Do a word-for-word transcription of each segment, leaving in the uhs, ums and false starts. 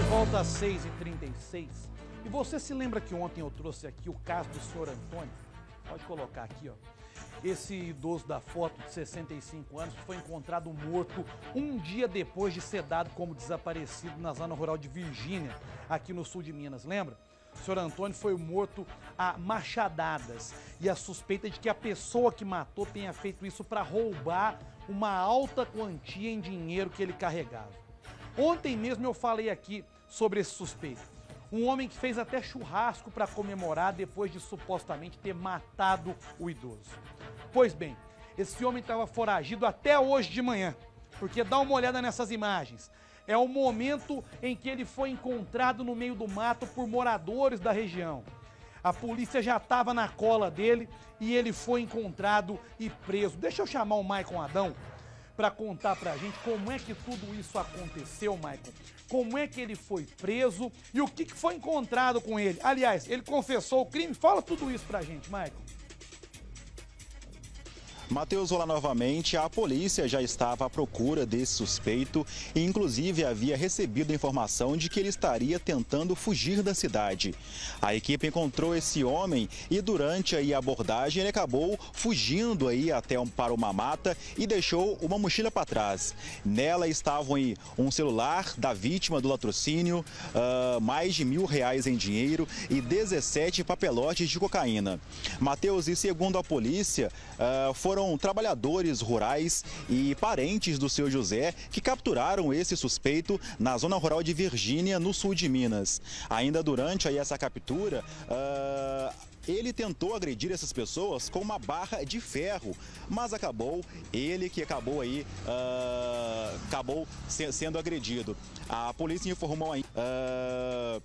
Volta às seis e trinta e seis. E você se lembra que ontem eu trouxe aqui o caso do senhor Antônio? Pode colocar aqui, ó. Esse idoso da foto de sessenta e cinco anos que foi encontrado morto um dia depois de ser dado como desaparecido na zona rural de Virgínia, aqui no sul de Minas, lembra? O senhor Antônio foi morto a machadadas e a suspeita de que a pessoa que matou tenha feito isso para roubar uma alta quantia em dinheiro que ele carregava. Ontem mesmo eu falei aqui sobre esse suspeito. Um homem que fez até churrasco para comemorar depois de supostamente ter matado o idoso. Pois bem, esse homem estava foragido até hoje de manhã, porque dá uma olhada nessas imagens. É o momento em que ele foi encontrado no meio do mato por moradores da região. A polícia já estava na cola dele e ele foi encontrado e preso. Deixa eu chamar o Maicon Adão para contar pra gente como é que tudo isso aconteceu, Maicon. Como é que ele foi preso e o que que foi encontrado com ele. Aliás, ele confessou o crime? Fala tudo isso pra gente, Maicon. Matheus, olá novamente. A polícia já estava à procura desse suspeito e inclusive havia recebido a informação de que ele estaria tentando fugir da cidade. A equipe encontrou esse homem e durante aí a abordagem ele acabou fugindo aí até um, para uma mata e deixou uma mochila para trás. Nela estavam aí um celular da vítima do latrocínio, uh, mais de mil reais em dinheiro e dezessete papelotes de cocaína. Matheus, e segundo a polícia, uh, foram Foram trabalhadores rurais e parentes do seu José que capturaram esse suspeito na zona rural de Virgínia, no sul de Minas. Ainda durante aí essa captura, uh, ele tentou agredir essas pessoas com uma barra de ferro, mas acabou, ele que acabou aí, uh, acabou se, sendo agredido. A polícia informou aí... Uh,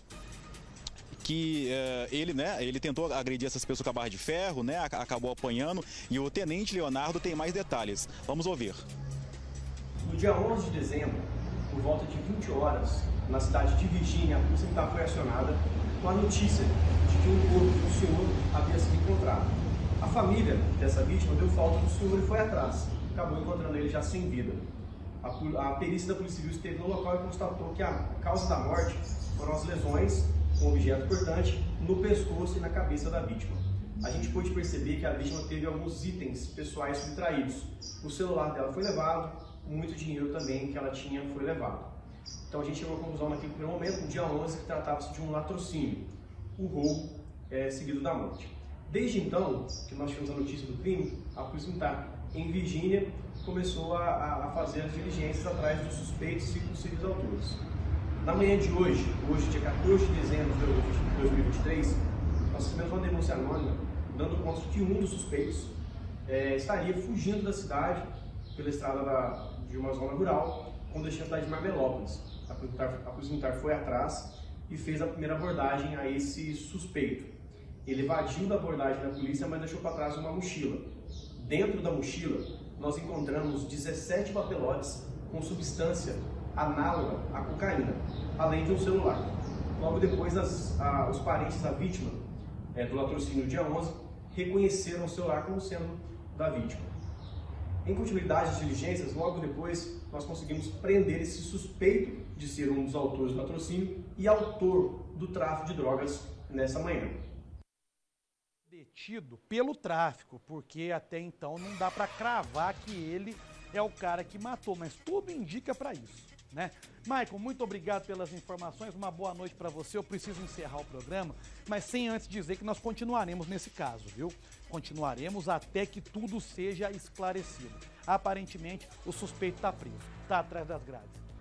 que uh, ele, né, ele tentou agredir essas pessoas com a barra de ferro, né, acabou apanhando, e o tenente Leonardo tem mais detalhes. Vamos ouvir. No dia onze de dezembro, por volta de vinte horas, na cidade de Virgínia, a polícia militar foi acionada com a notícia de que um corpo do senhor havia sido encontrado. A família dessa vítima deu falta do senhor e foi atrás. Acabou encontrando ele já sem vida. A, a perícia da Polícia Civil esteve no local e constatou que a causa da morte foram as lesões com um objeto cortante no pescoço e na cabeça da vítima. A gente pôde perceber que a vítima teve alguns itens pessoais subtraídos. O celular dela foi levado, muito dinheiro também que ela tinha foi levado. Então a gente chegou à conclusão naquele primeiro momento, no dia onze, que tratava-se de um latrocínio, o roubo é, seguido da morte. Desde então, que nós tivemos a notícia do crime, a Polícia Militar em Virgínia começou a, a fazer as diligências atrás dos suspeitos e possíveis autores. Na manhã de hoje, hoje dia quatorze de dezembro de dois mil e vinte e três, nós recebemos uma denúncia anônima dando conta de que um dos suspeitos é, estaria fugindo da cidade pela estrada da, de uma zona rural com destino à cidade de Marmelópolis. A Polícia Militar, a Polícia Militar foi atrás e fez a primeira abordagem a esse suspeito. Ele evadiu da abordagem da polícia, mas deixou para trás uma mochila. Dentro da mochila, nós encontramos dezessete papelotes com substância análoga à cocaína, além de um celular. Logo depois, as, a, os parentes da vítima, é, do latrocínio dia onze, reconheceram o celular como sendo da vítima. Em continuidade das diligências, logo depois, nós conseguimos prender esse suspeito de ser um dos autores do latrocínio e autor do tráfico de drogas nessa manhã. Detido pelo tráfico, porque até então não dá para cravar que ele é o cara que matou, mas tudo indica para isso, né? Maicon, muito obrigado pelas informações, uma boa noite para você. Eu preciso encerrar o programa, mas sem antes dizer que nós continuaremos nesse caso, viu? Continuaremos até que tudo seja esclarecido. Aparentemente, o suspeito está preso, está atrás das grades.